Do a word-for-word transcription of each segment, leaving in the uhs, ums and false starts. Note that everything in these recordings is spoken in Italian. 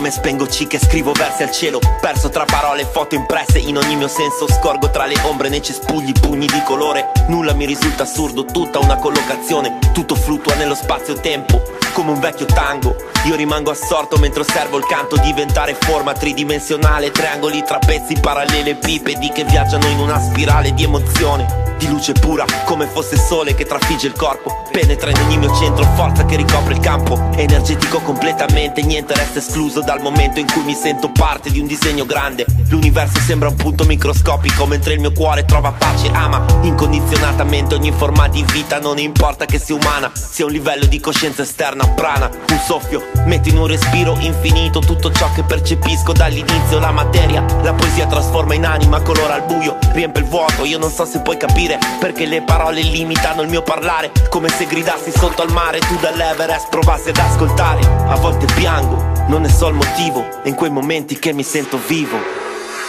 come spengo cic e scrivo versi al cielo, perso tra parole e foto impresse in ogni mio senso. Scorgo tra le ombre nei cespugli pugni di colore. Nulla mi risulta assurdo, tutta una collocazione. Tutto fluttua nello spazio-tempo come un vecchio tango. Io rimango assorto mentre osservo il canto diventare forma tridimensionale. Triangoli, trapezzi, parallelepipedi che viaggiano in una spirale di emozione, di luce pura come fosse sole che trafigge il corpo. Penetra in ogni mio centro, forza che ricopre il campo energetico completamente. Niente resta escluso dal momento in cui mi sento parte di un disegno grande. L'universo sembra un punto microscopico mentre il mio cuore trova pace, ama incondizionatamente ogni forma di vita. Non importa che sia umana, sia un livello di coscienza esterna, prana. Un soffio, metto in un respiro infinito tutto ciò che percepisco dall'inizio. La materia, la poesia trasforma in anima, colora al buio, riempie il vuoto. Io non so se puoi capire perché le parole limitano il mio parlare. Come se gridassi sotto al mare, tu dall'Everest provassi ad ascoltare. A volte piango, non ne so il motivo, è in quei momenti che mi sento vivo.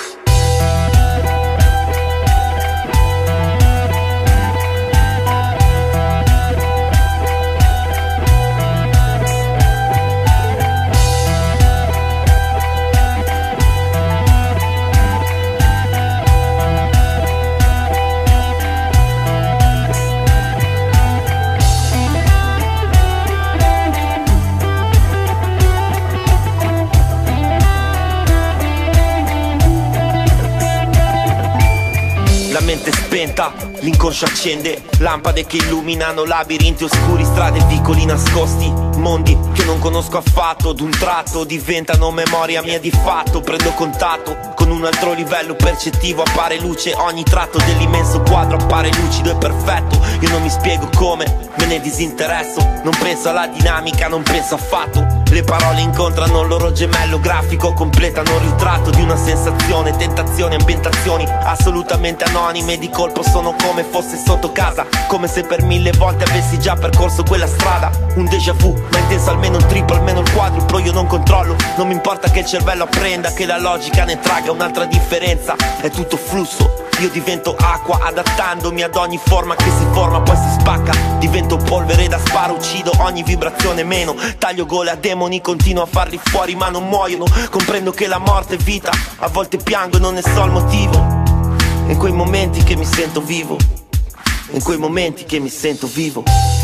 La mente spenta, l'inconscio accende lampade che illuminano labirinti oscuri, strade e vicoli nascosti, mondi che non conosco affatto. D'un tratto diventano memoria mia di fatto. Prendo contatto con un altro livello percettivo, appare luce, ogni tratto dell'immenso quadro appare lucido e perfetto. Io non mi spiego come, me ne disinteresso, non penso alla dinamica, non penso affatto. Le parole incontrano il loro gemello grafico, completano il ritratto di una sensazione. Tentazioni, ambientazioni assolutamente anonime, di colpo sono come fosse sotto casa, come se per mille volte avessi già percorso quella strada. Un déjà vu, ma intenso almeno il triplo, almeno il quadruplo. Io non controllo, non mi importa che il cervello apprenda, che la logica ne tragga un'altra differenza. È tutto flusso, io divento acqua adattandomi ad ogni forma che si forma poi si spacca. Divento polvere da sparo, uccido ogni vibrazione meno. Taglio gole a demoni, continuo a farli fuori ma non muoiono. Comprendo che la morte è vita, a volte piango e non ne so il motivo. È in quei momenti che mi sento vivo, è in quei momenti che mi sento vivo.